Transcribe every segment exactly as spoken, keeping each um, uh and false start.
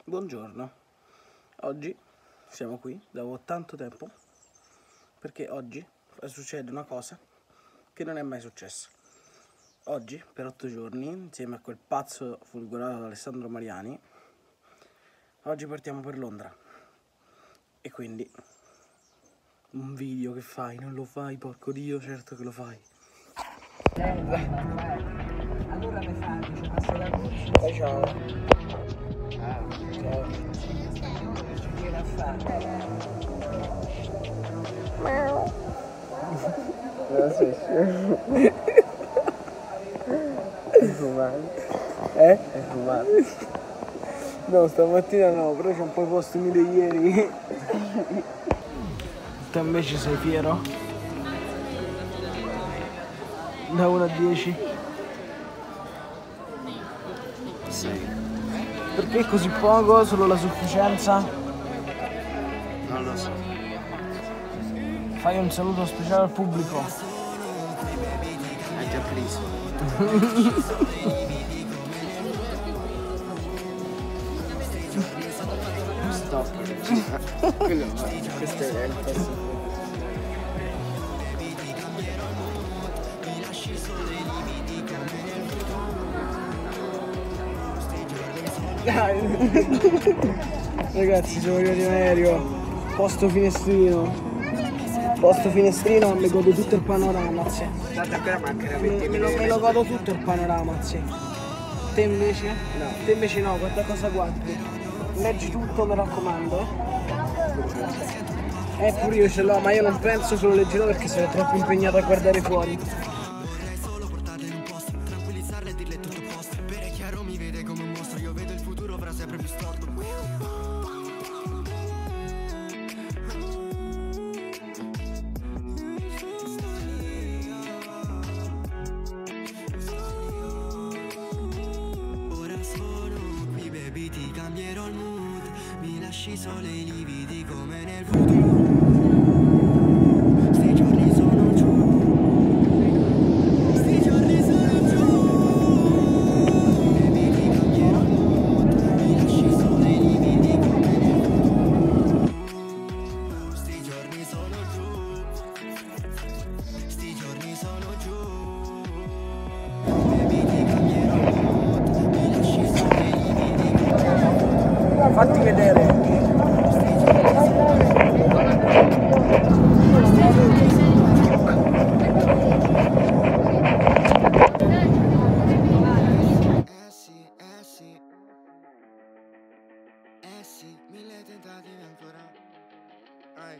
Buongiorno, oggi siamo qui dopo tanto tempo perché oggi succede una cosa che non è mai successa. Oggi, per otto giorni, insieme a quel pazzo folgorato da Alessandro Mariani, oggi partiamo per Londra. E quindi, un video che fai, non lo fai, porco Dio, certo che lo fai. Allora mi fa, dice, passa la luce. E ciao. Ah, Ciao. ci viene a fare. Non sei scemo. È fumante. Eh? È fumante. No, stamattina no, però c'è un po' i postumi di ieri. Te invece sei fiero? Da uno a dieci? Sì. Perché così poco? Solo la sufficienza? Non lo so. Fai un saluto speciale al pubblico. Hai già preso. Stop. Quello, questo è il passo. Ragazzi, siamo arrivati in aereo, posto finestrino, posto finestrino, mi godo tutto il panorama, sì. Guarda, ancora mancano Me, venti me, lo, minuti. me lo godo tutto il panorama, sì. Te invece? No. Te invece no, guarda cosa guardi. Leggi tutto, mi raccomando. Eh, pure io ce l'ho, ma io non penso che lo leggerò perché sono troppo impegnato a guardare fuori. Ti cambierò il mood, mi lasci solo i lividi come nel futuro. Sti giorni sono giù, sti giorni sono giù. Baby, ti cambierò il mood, mi lasci solo i lividi come nel futuro. Sti giorni sono giù, sti giorni sono giù. Baby, ti cambierò il mood, mi lasci solo i lividi. Fatti vedere. Eh sì, eh sì, eh sì, mille tentativi ancora. Ai.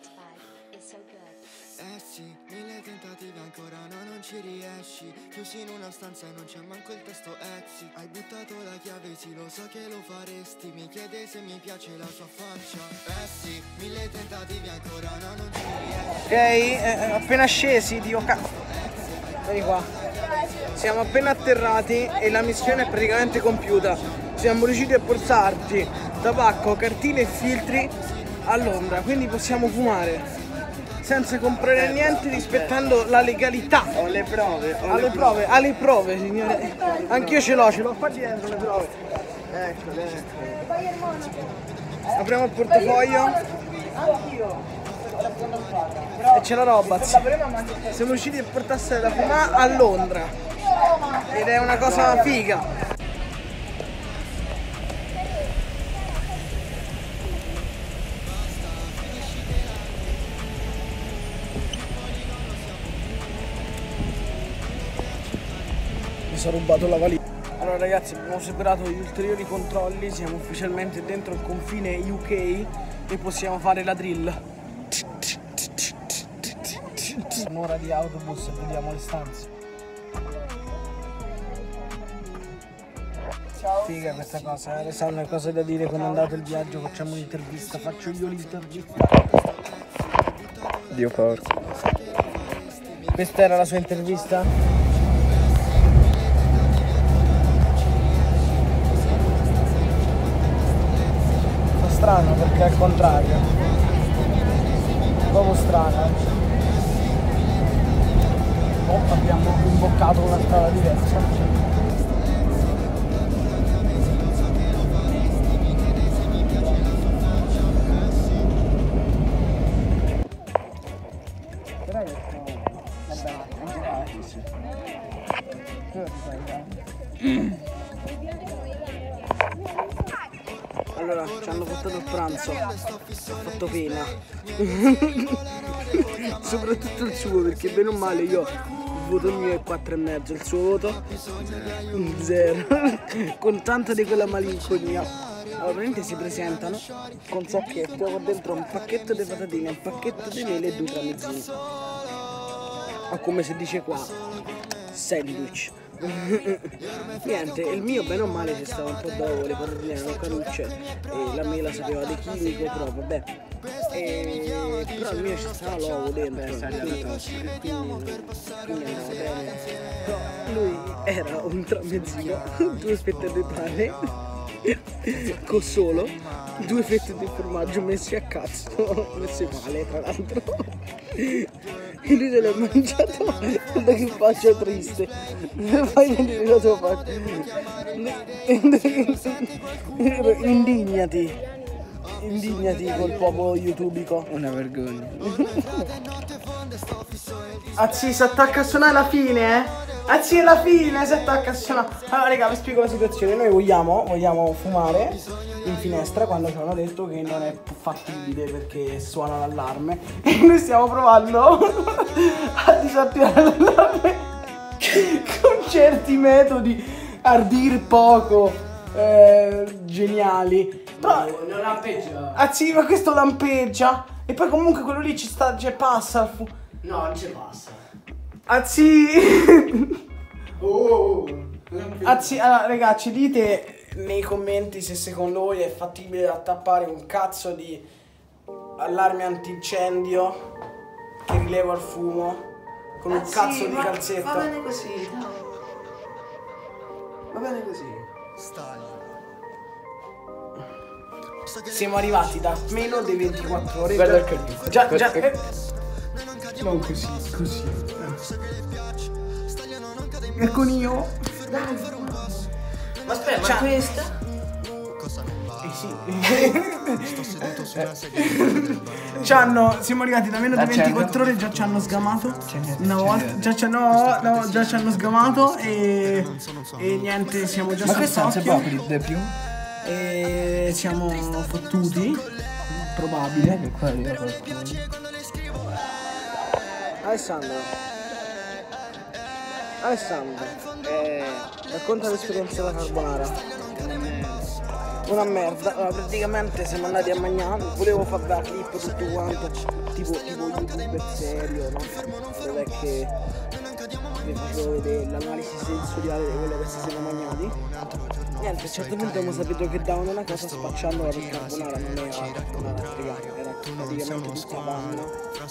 Eh sì, mille tentativi ancora, no non ci riesci. Chiusi in una stanza e non c'è manco il testo Etsy. Hai buttato la chiave, sì lo so che lo faresti. Mi chiede se mi piace la sua faccia. Eh sì, mille tentativi ancora, no non ci riesci. Ok, eh, appena scesi, Dio cazzo. Vieni qua. Siamo appena atterrati e la missione è praticamente compiuta. Siamo riusciti a portarti tabacco, cartine e filtri a Londra, quindi possiamo fumare senza comprare niente, rispettando la legalità. Ho le prove. Ho Alle prove, alle prove, signore. Anch'io ce l'ho, ce l'ho qua dietro le prove. Eccole, eccole. Apriamo il portafoglio. E c'è la roba. Siamo riusciti a portarsela da fumare a Londra. Ed è una cosa figa. Mi sono rubato la valigia. Allora ragazzi, abbiamo superato gli ulteriori controlli, siamo ufficialmente dentro il confine U K e possiamo fare la drill. Un'ora di autobus e vediamo le stanze. Ciao. Figa questa cosa, eh? Sanno cose da dire quando è andato il viaggio, facciamo un'intervista, faccio io l'intervista. Dio porco. Questa era la sua intervista? Fa strano perché è al contrario. Proprio strano. Oh, abbiamo imboccato una strada diversa. Mm. Allora, ci hanno portato il pranzo, ha fatto pena. Soprattutto il suo, perché bene o male io il voto mio è quattro e mezzo, il suo voto zero. Con tanta di quella malinconia. Allora, praticamente si presentano con sacchetto, con dentro un pacchetto di patatine, un pacchetto di mele e due tramezzini. O come si dice qua, sandwich. Niente, il mio bene o male ci stava un po' d'uovo, le patatine erano carucce e la mela sapeva di chimico, però vabbè. E... però il mio ci stava l'uovo dentro, quindi, quindi, quindi andava bene. Però lui era un tramezzino, due fette di pane con solo due fette di formaggio messi a cazzo, messi male tra l'altro. E lui se l'è mangiato. Guarda che faccia triste. Fai vedere la tua faccia. Indignati. Indignati col popolo youtubico. Una vergogna. Ah sì, si attacca a suonare alla fine, eh? Ah sì, alla fine si attacca a suonare. Allora raga, vi spiego la situazione. Noi vogliamo, vogliamo fumare in finestra quando ci hanno detto che non è fattibile perché suona l'allarme. E noi stiamo provando a disattivare l'allarme con certi metodi a dir poco eh, geniali. Però non lampeggia. ah sì, ma questo lampeggia. E poi comunque quello lì ci sta, cioè passa il fu... No, non ci passa. Ah sì. Oh, Ah sì, allora ragazzi, dite nei commenti se secondo voi è fattibile attappare un cazzo di allarme antincendio che rileva il fumo con un Ah, cazzo sì, di ma calzetto. Va bene così, no. Va bene così. Siamo arrivati da meno di ventiquattro ore. Guarda già, il carino. già, già, Guarda- eh. Non così, così. Eh. E con io. Ma aspetta, Ciao. ma questa? Eh sì. C'hanno, siamo arrivati da meno di Accendo. ventiquattro ore, già ci hanno sgamato. Accendo. Una volta, già ci hanno, no, già ci hanno sgamato e, e niente, siamo già Ma questa non si può sott'occhio. aprire più? E siamo fottuti, probabile. Che qua arriva qualcuno. Alessandro, Alessandro, eh, racconta l'esperienza della carbonara. Una merda, allora, praticamente siamo andati a mangiare, volevo fare la clip tutto quanto, tipo, tipo youtuber serio, no? Dov'è che vi facevo vedere l'analisi sensoriale di quello che si siamo mangiati. Niente, a un certo punto abbiamo saputo che davano una cosa spacciandola per carbonara, non era carbonara, raga, era praticamente tutta panna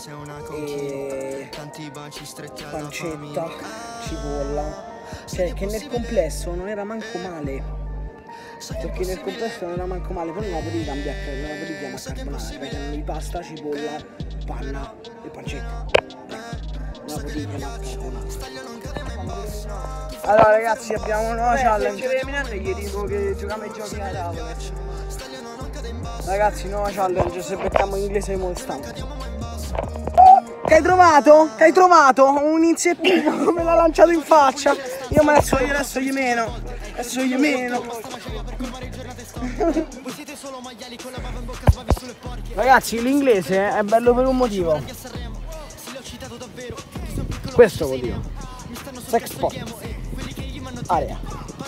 e pancetta, cipolla, cioè che nel complesso non era manco male. Perché nel complesso non era manco male, però non la potevi cambiare, non la potevi chiamare carbonara, perché di pasta, cipolla, panna e pancetta. Ecco, non la potevi chiamare carbonara. Allora ragazzi, abbiamo una nuova challenge. Se gli dico che giochiamo ai giochi a tavola. Ragazzi, nuova challenge, se becchiamo in inglese siamo stanco. Che hai trovato? Che hai trovato? Un insettino, me l'ha lanciato in faccia. Io me adesso, io adesso gli meno. Adesso gli meno. Ragazzi, l'inglese è bello per un motivo. Questo motivo. Sex spot. Area.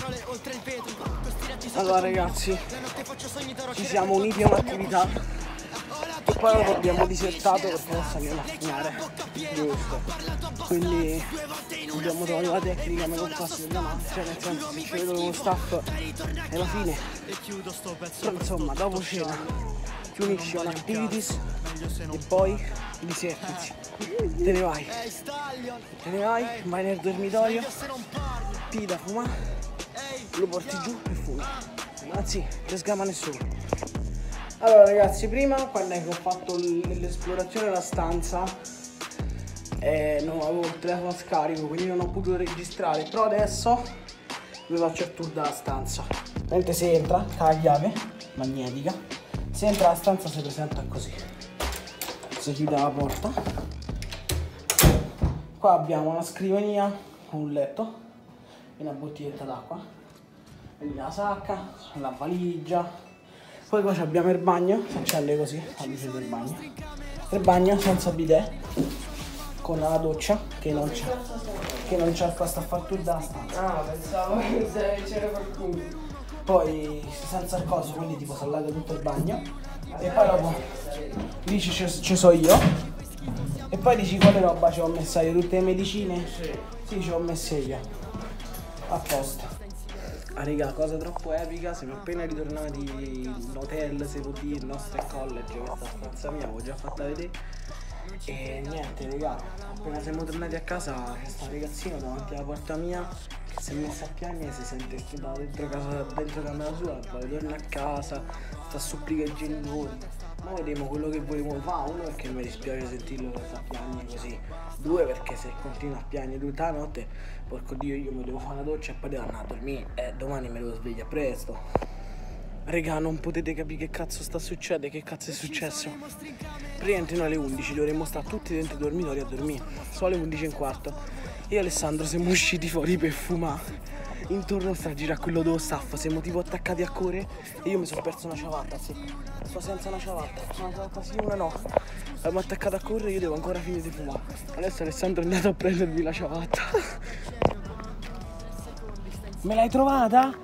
Allora ragazzi, ci siamo uniti a un'attività che poi dopo abbiamo disertato perché non sappiamo fumare. Giusto. Quindi abbiamo trovato la tecnica ma non passi da mano, cioè nel senso se ci vedo lo staff è la fine. Però insomma dopo cena ti unisci a un activities e poi disertici. Te ne vai. Te ne vai, vai nel dormitorio, pigli da fumare, lo porti giù e fumi. Anzi, non sgama nessuno. Allora ragazzi, prima quando ho fatto l'esplorazione della stanza eh, non avevo il telefono scarico, quindi non ho potuto registrare, però adesso vi faccio il tour della stanza. Mentre si entra, con la chiave magnetica, si entra la stanza, si presenta così, si chiude la porta. Qua abbiamo una scrivania con un letto una bottiglietta d'acqua, la sacca, la valigia, poi qua abbiamo il bagno, si accende così, la luce del bagno, il bagno senza bidet, con la doccia che non c'è, che non c'è questa fattura da stanza. Ah, pensavo che c'era qualcuno. Poi senza il coso, quindi tipo si allaga tutto il bagno, e poi dopo lì ci, ci so io, e poi dici quale roba ci ho messa io, tutte le medicine? Sì, sì, ci ho messe io, a posto. Ah raga, cosa troppo epica, siamo appena ritornati in hotel, se può dire, il nostro college, questa stanza mia, avevo già fatta vedere. E niente raga, appena siamo tornati a casa c'è sta ragazzino davanti alla porta mia che si è messa a piangere e si sente da dentro casa, dentro camera sua, poi torna a casa, sta a supplicare i genitori. Ma vedremo quello che volevo fare, uno perché mi dispiace sentirlo che sta a piangere così, due perché se continua a piangere tutta la notte, porco dio, io mi devo fare una doccia e poi devo andare a dormire e domani mi devo svegliare presto. Raga, non potete capire che cazzo sta succedendo, che cazzo è successo. Praticamente noi alle undici dovremmo stare tutti dentro i dormitori a dormire, sono le undici e un quarto. Io e Alessandro siamo usciti fuori per fumare. Intorno sta a girare quello dello staff, siamo tipo attaccati a correre e io mi sono perso una ciabatta, sì. Sto senza una ciabatta, una ciabatta sì, una no. Abbiamo attaccato a correre e io devo ancora finire di fumare. Adesso Alessandro è andato a prendermi la ciabatta. Me l'hai trovata?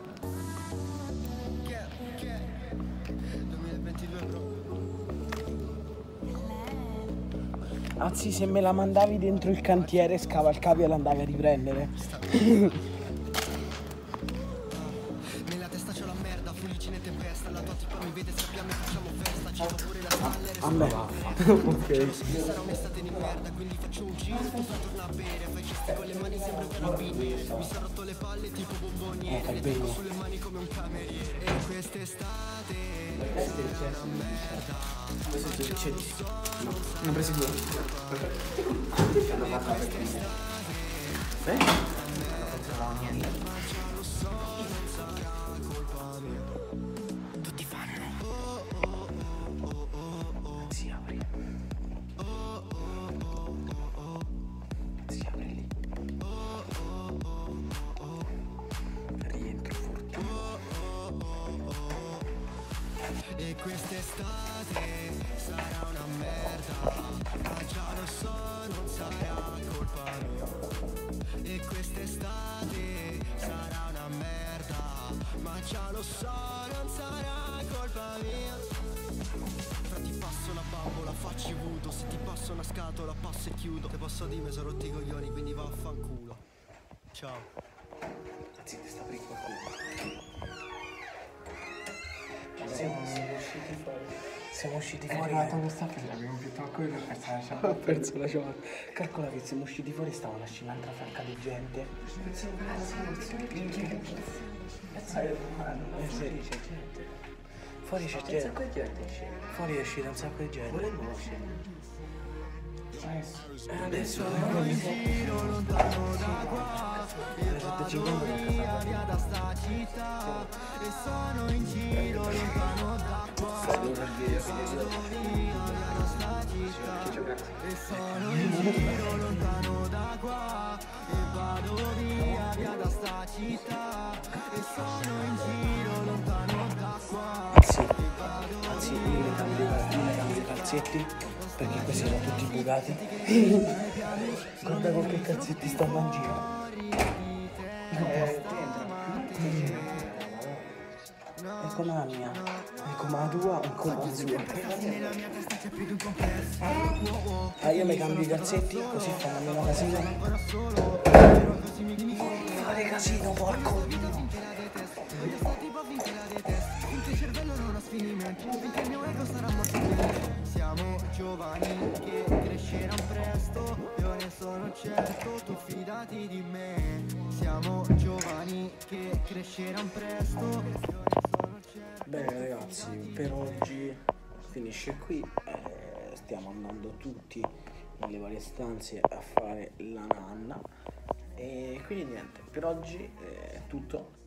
Anzi, se me la mandavi dentro il cantiere scavalcavi e l'andavi a riprendere. Nella testa c'ho la merda, fulicine e tempesta. La tua tipa mi vede, sappiamo e facciamo festa. Gira pure la spalle, A me. Ok. sarò un'estate di merda, quindi faccio un giro. Tu fai torna a bere, fai gesti con le mani, sembra un carabiniere. Mi sono rotto le palle tipo bomboniere. Le tengo sulle mani come un cameriere. E quest'estate sarà una merda. Questo è dolcissimo. No, non presi due. Eh? Tutti fanno. Si apre. Si apre lì. Rientro fortunato. E quest'estate sarà una merda, ma già lo so, non sarà colpa mia. E quest'estate sarà una merda, ma già lo so, non sarà colpa mia. Fra ti passo una bambola, facci vudo, se ti passo una scatola, passo e chiudo. Te posso dire, mi sono rotti i coglioni, quindi vaffanculo. Ciao. Anzi, ti sta per qualcuno. Siamo usciti fuori. Siamo usciti fuori. È arrivato questa che l'abbiamo più tocco e l'ho persa la ciabatta. Ho perso la ciabatta. Calcola che siamo usciti fuori e stava una un'altra franca di gente. Eh sì, c'è gente. Fuori c'è gente. Fuori è uscita un sacco di gente. E adesso Giro lontano da qua e vado via, via da sta città. E sono in giro lontano da qua e vado via, via da sta città. E sono in giro lontano da qua e vado via, via da sta città. E sono in giro lontano da qua. Anzi, anzi, io mi cambio i calzetti perché questi sono tutti bucati. Guarda con che calzetti stanno in giro. È come la mia, è come la tua, è come la sua. Ah, io mi cambio i calzetti così fanno meno casino. Fare casino, porco dio. Siamo giovani che cresceranno presto, io ne sono certo, tu fidati di me. Siamo giovani che cresceranno presto, io ne sono certo. Bene ragazzi, per oggi finisce qui, eh, stiamo andando tutti nelle varie stanze a fare la nanna e quindi niente, per oggi è tutto.